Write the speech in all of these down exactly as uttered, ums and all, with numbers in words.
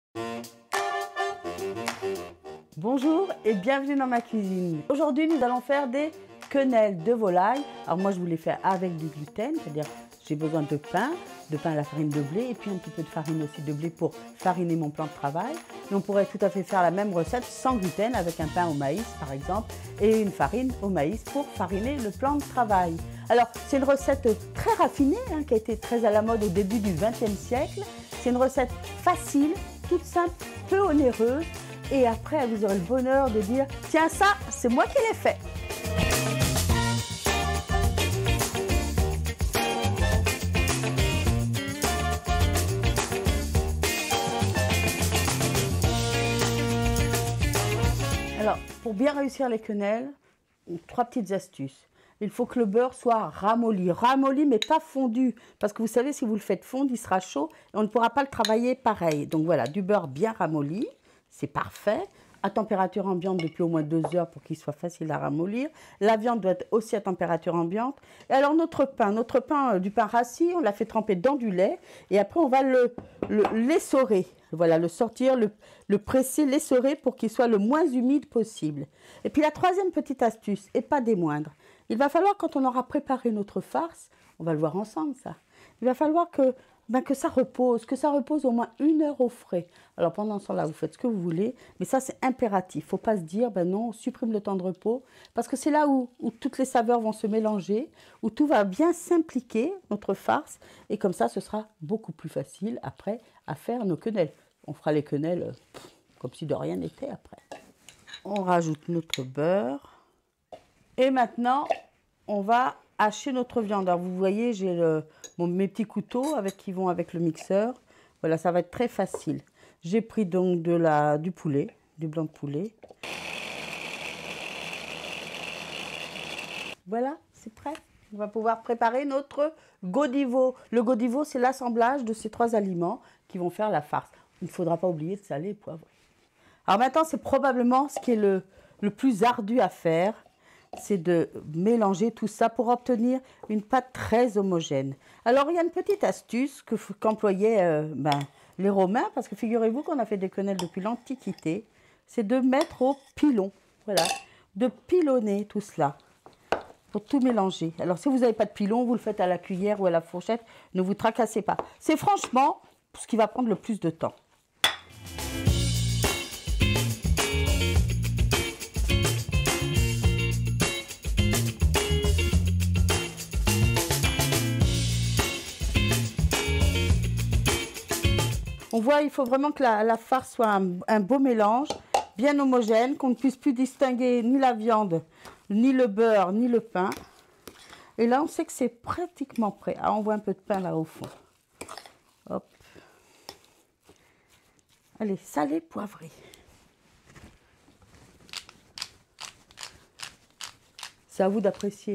Bonjour et bienvenue dans ma cuisine. Aujourd'hui, nous allons faire des quenelles de volaille. Alors moi, je voulais faire avec du gluten, c'est-à-dire j'ai besoin de pain, de pain à la farine de blé et puis un petit peu de farine aussi de blé pour fariner mon plan de travail. Mais on pourrait tout à fait faire la même recette sans gluten avec un pain au maïs par exemple et une farine au maïs pour fariner le plan de travail. Alors c'est une recette très raffinée hein, qui a été très à la mode au début du vingtième siècle. C'est une recette facile, toute simple, peu onéreuse. Et après, vous aurez le bonheur de dire « Tiens, ça, c'est moi qui l'ai fait !» Alors, pour bien réussir les quenelles, trois petites astuces. Il faut que le beurre soit ramolli. Ramolli, mais pas fondu. Parce que vous savez, si vous le faites fondre, il sera chaud et on ne pourra pas le travailler pareil. Donc voilà, du beurre bien ramolli. C'est parfait, à température ambiante depuis au moins deux heures pour qu'il soit facile à ramollir. La viande doit être aussi à température ambiante. Et alors notre pain, notre pain, euh, du pain rassis, on l'a fait tremper dans du lait et après on va le, le l'essorer. Voilà, le sortir, le, le presser, l'essorer pour qu'il soit le moins humide possible. Et puis la troisième petite astuce, et pas des moindres, il va falloir quand on aura préparé notre farce, on va le voir ensemble ça, il va falloir que Ben que ça repose, que ça repose au moins une heure au frais. Alors pendant ce temps-là, vous faites ce que vous voulez, mais ça c'est impératif. Il ne faut pas se dire, ben non, on supprime le temps de repos, parce que c'est là où, où toutes les saveurs vont se mélanger, où tout va bien s'impliquer, notre farce, et comme ça, ce sera beaucoup plus facile après à faire nos quenelles. On fera les quenelles pff, comme si de rien n'était après. On rajoute notre beurre, et maintenant, on va hacher notre viande. Alors vous voyez, j'ai mes petits couteaux avec, qui vont avec le mixeur. Voilà, ça va être très facile. J'ai pris donc de la, du poulet, du blanc de poulet. Voilà, c'est prêt. On va pouvoir préparer notre godivo. Le godivo, c'est l'assemblage de ces trois aliments qui vont faire la farce. Il ne faudra pas oublier de saler et poivrer. Alors maintenant, c'est probablement ce qui est le, le plus ardu à faire. C'est de mélanger tout ça pour obtenir une pâte très homogène. Alors, il y a une petite astuce que, qu'employaient euh, ben, les Romains, parce que figurez-vous qu'on a fait des quenelles depuis l'Antiquité, c'est de mettre au pilon, voilà, de pilonner tout cela pour tout mélanger. Alors, si vous n'avez pas de pilon, vous le faites à la cuillère ou à la fourchette, ne vous tracassez pas. C'est franchement ce qui va prendre le plus de temps. On voit, il faut vraiment que la, la farce soit un, un beau mélange, bien homogène, qu'on ne puisse plus distinguer ni la viande, ni le beurre, ni le pain. Et là, on sait que c'est pratiquement prêt. Ah, on voit un peu de pain là au fond. Hop. Allez, salé, poivré. C'est à vous d'apprécier.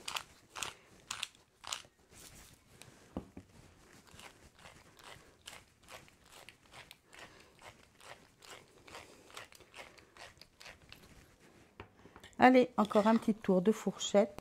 Allez, encore un petit tour de fourchette.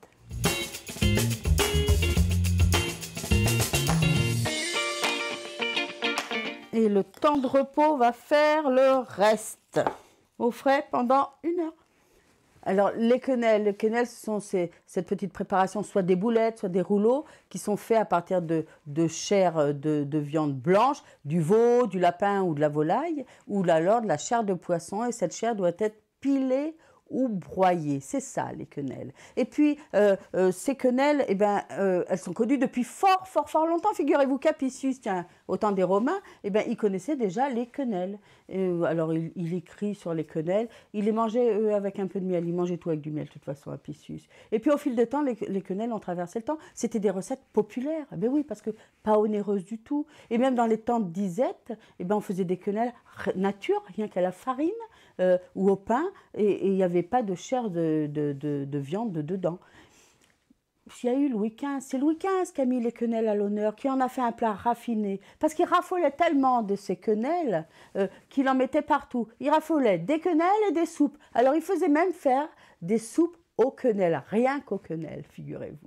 Et le temps de repos va faire le reste. Au frais pendant une heure. Alors, les quenelles, les quenelles, ce sont ces, cette petite préparation, soit des boulettes, soit des rouleaux, qui sont faits à partir de, de chair de, de viande blanche, du veau, du lapin ou de la volaille, ou alors de la chair de poisson. Et cette chair doit être pilée ou broyer, c'est ça les quenelles. Et puis euh, euh, ces quenelles, eh ben, euh, elles sont connues depuis fort, fort, fort longtemps. Figurez-vous qu'Apicius, tiens, au temps des Romains, eh ben, ils connaissaient déjà les quenelles. Et, alors il, il écrit sur les quenelles, il les mangeait eux, avec un peu de miel, il mangeait tout avec du miel de toute façon, Apicius. Et puis au fil du temps, les, les quenelles ont traversé le temps. C'était des recettes populaires, eh ben oui, parce que pas onéreuses du tout. Et même dans les temps de disette, eh ben, on faisait des quenelles nature, rien qu'à la farine euh, ou au pain, et il y avait pas de chair de, de, de, de viande dedans. Il y a eu Louis quinze, c'est Louis quinze qui a mis les quenelles à l'honneur, qui en a fait un plat raffiné, parce qu'il raffolait tellement de ces quenelles euh, qu'il en mettait partout. Il raffolait des quenelles et des soupes. Alors il faisait même faire des soupes aux quenelles, rien qu'aux quenelles, figurez-vous.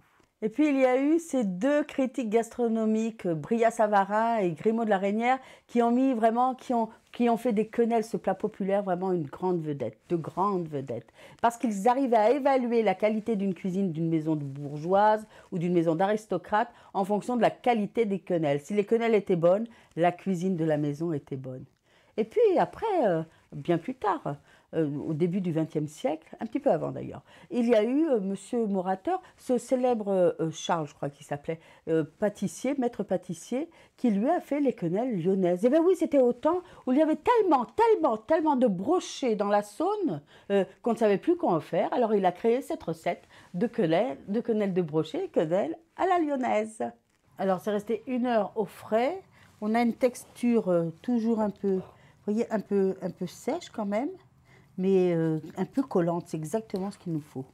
Et puis il y a eu ces deux critiques gastronomiques, Bria Savarin et Grimaud de la Reynière, qui ont mis vraiment, qui ont, qui ont fait des quenelles, ce plat populaire, vraiment une grande vedette, de grandes vedettes. Parce qu'ils arrivaient à évaluer la qualité d'une cuisine d'une maison de bourgeoise ou d'une maison d'aristocrate en fonction de la qualité des quenelles. Si les quenelles étaient bonnes, la cuisine de la maison était bonne. Et puis après, euh, bien plus tard, euh, au début du vingtième siècle, un petit peu avant d'ailleurs, il y a eu euh, Monsieur Morateur, ce célèbre euh, Charles, je crois qu'il s'appelait, euh, pâtissier, maître pâtissier, qui lui a fait les quenelles lyonnaises. Et bien oui, c'était au temps où il y avait tellement, tellement, tellement de brochets dans la Saône euh, qu'on ne savait plus quoi en faire. Alors il a créé cette recette de quenelles de, quenelles de brochets, quenelles à la lyonnaise. Alors c'est resté une heure au frais. On a une texture euh, toujours un peu, vous voyez, un peu, un peu sèche quand même, mais euh, un peu collante. C'est exactement ce qu'il nous faut.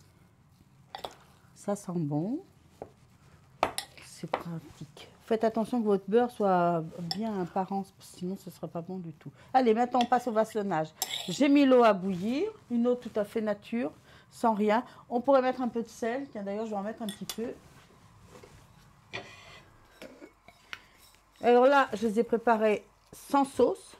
Ça sent bon. C'est pratique. Faites attention que votre beurre soit bien apparent, sinon ce ne sera pas bon du tout. Allez, maintenant on passe au vachonnage. J'ai mis l'eau à bouillir, une eau tout à fait nature, sans rien. On pourrait mettre un peu de sel. Tiens, d'ailleurs, je vais en mettre un petit peu. Alors là, je les ai préparés sans sauce.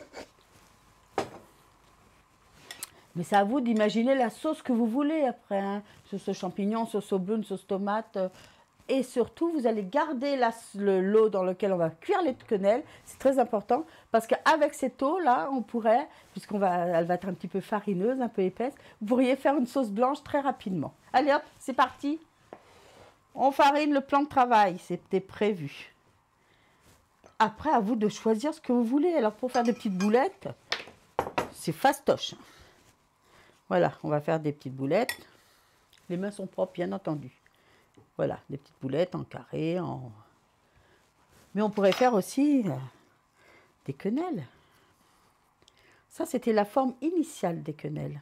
Mais c'est à vous d'imaginer la sauce que vous voulez après. Hein. Sauce aux champignons, sauce aux bleues, sauce tomate. Et surtout, vous allez garder l'eau dans laquelle on va cuire les quenelles. C'est très important parce qu'avec cette eau-là, on pourrait, puisqu'on va, elle va être un petit peu farineuse, un peu épaisse, vous pourriez faire une sauce blanche très rapidement. Allez hop, c'est parti. On farine le plan de travail, c'était prévu. Après, à vous de choisir ce que vous voulez. Alors, pour faire des petites boulettes, c'est fastoche. Voilà, on va faire des petites boulettes. Les mains sont propres, bien entendu. Voilà, des petites boulettes en carré. En... Mais on pourrait faire aussi euh, des quenelles. Ça, c'était la forme initiale des quenelles.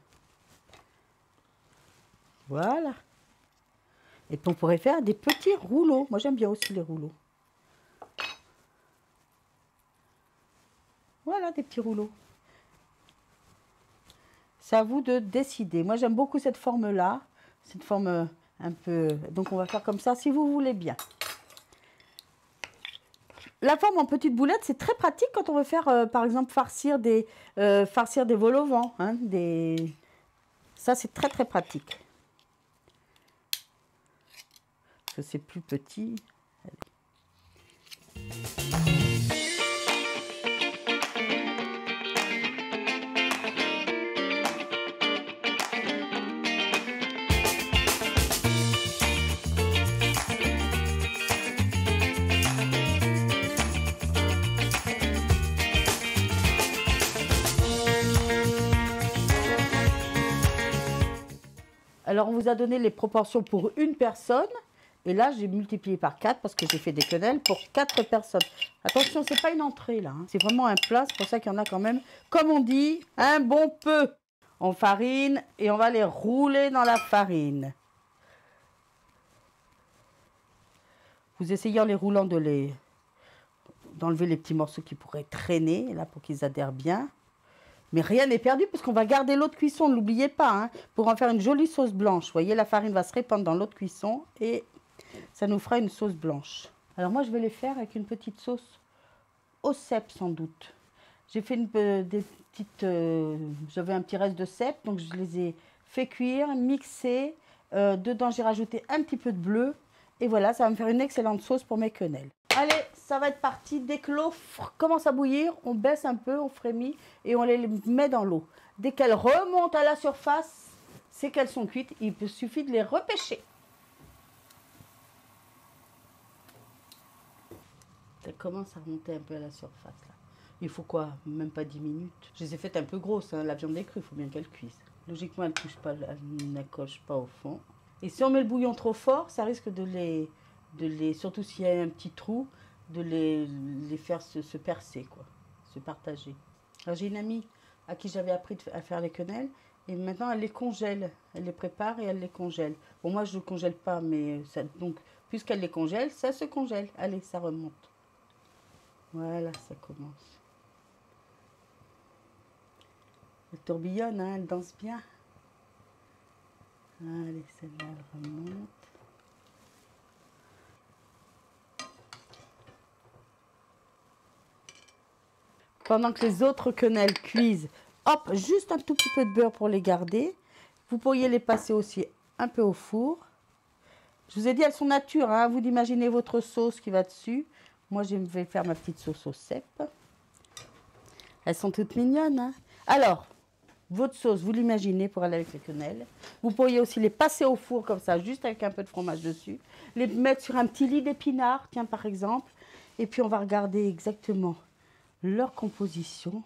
Voilà. Et puis, on pourrait faire des petits rouleaux. Moi, j'aime bien aussi les rouleaux. Voilà, des petits rouleaux. C'est à vous de décider. Moi, j'aime beaucoup cette forme-là. Cette forme un peu... Donc, on va faire comme ça, si vous voulez bien. La forme en petite boulette, c'est très pratique quand on veut faire, euh, par exemple, farcir des, euh, farcir des vols au vent. Hein, des... Ça, c'est très, très pratique. Parce que c'est plus petit. Allez. Alors, on vous a donné les proportions pour une personne. Et là, j'ai multiplié par quatre parce que j'ai fait des quenelles pour quatre personnes. Attention, ce n'est pas une entrée, là. Hein. C'est vraiment un plat. C'est pour ça qu'il y en a quand même, comme on dit, un bon peu. On farine et on va les rouler dans la farine. Vous essayez en les roulant de les... d'enlever les petits morceaux qui pourraient traîner, là, pour qu'ils adhèrent bien. Mais rien n'est perdu parce qu'on va garder l'eau de cuisson, ne l'oubliez pas, hein, pour en faire une jolie sauce blanche. Vous voyez, la farine va se répandre dans l'eau de cuisson et ça nous fera une sauce blanche. Alors moi, je vais les faire avec une petite sauce au cèpe sans doute. J'ai fait une, euh, des petites... Euh, j'avais un petit reste de cèpe, donc je les ai fait cuire, mixer. Euh, dedans, j'ai rajouté un petit peu de bleu. Et voilà, ça va me faire une excellente sauce pour mes quenelles. Allez, ça va être parti. Dès que l'eau commence à bouillir, on baisse un peu, on frémit et on les met dans l'eau. Dès qu'elles remontent à la surface, c'est qu'elles sont cuites. Il suffit de les repêcher. Elles commencent à remonter un peu à la surface. Là. Il faut quoi? Même pas dix minutes. Je les ai faites un peu grosses. Hein. La viande est crue, il faut bien qu'elle cuise. Logiquement, elle ne pas, elle n'accroche pas au fond. Et si on met le bouillon trop fort, ça risque de les... de les, surtout s'il y a un petit trou, de les, les faire se, se percer, quoi, se partager. Alors j'ai une amie à qui j'avais appris à faire les quenelles, et maintenant elle les congèle, elle les prépare et elle les congèle. Bon, moi je ne congèle pas, mais ça, donc puisqu'elle les congèle, ça se congèle. Allez, ça remonte. Voilà, ça commence. Elle tourbillonne, hein, elle danse bien. Allez, celle-là, elle remonte. pendant que les autres quenelles cuisent, hop, juste un tout petit peu de beurre pour les garder. Vous pourriez les passer aussi un peu au four. Je vous ai dit, elles sont nature, hein, vous d'imaginer votre sauce qui va dessus. Moi, je vais faire ma petite sauce au cèpe. Elles sont toutes mignonnes, hein. Alors, votre sauce, vous l'imaginez pour aller avec les quenelles. Vous pourriez aussi les passer au four comme ça, juste avec un peu de fromage dessus. Les mettre sur un petit lit d'épinards, tiens, par exemple. Et puis, on va regarder exactement leur composition.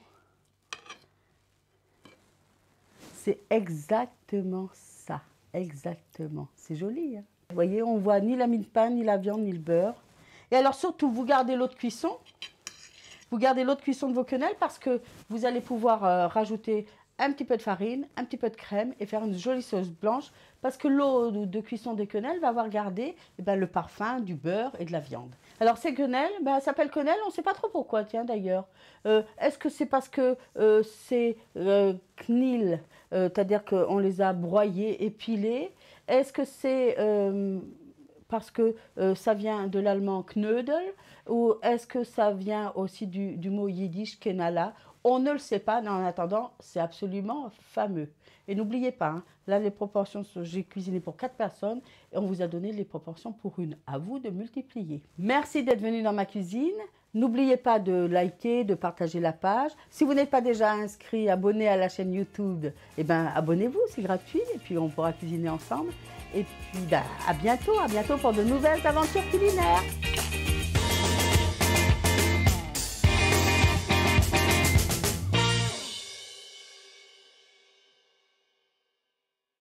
C'est exactement ça, exactement. C'est joli, hein. Vous voyez, on voit ni la mie de pain, ni la viande, ni le beurre. Et alors, surtout, vous gardez l'eau de cuisson. Vous gardez l'eau de cuisson de vos quenelles parce que vous allez pouvoir euh, rajouter un petit peu de farine, un petit peu de crème et faire une jolie sauce blanche parce que l'eau de cuisson des quenelles va avoir gardé eh ben, le parfum du beurre et de la viande. Alors ces quenelles, ben, elles s'appellent quenelles, on ne sait pas trop pourquoi, tiens d'ailleurs. Euh, Est-ce que c'est parce que euh, c'est euh, knil, euh, c'est-à-dire qu'on les a broyées, épilées? Est-ce que c'est euh, parce que euh, ça vient de l'allemand knödel ou est-ce que ça vient aussi du, du mot yiddish kenala? On ne le sait pas, mais en attendant, c'est absolument fameux. Et n'oubliez pas, hein, là, les proportions, j'ai cuisiné pour quatre personnes et on vous a donné les proportions pour une. À vous de multiplier. Merci d'être venu dans ma cuisine. N'oubliez pas de liker, de partager la page. Si vous n'êtes pas déjà inscrit, abonné à la chaîne YouTube, eh ben, abonnez-vous, c'est gratuit et puis on pourra cuisiner ensemble. Et puis, ben, à bientôt, à bientôt pour de nouvelles aventures culinaires.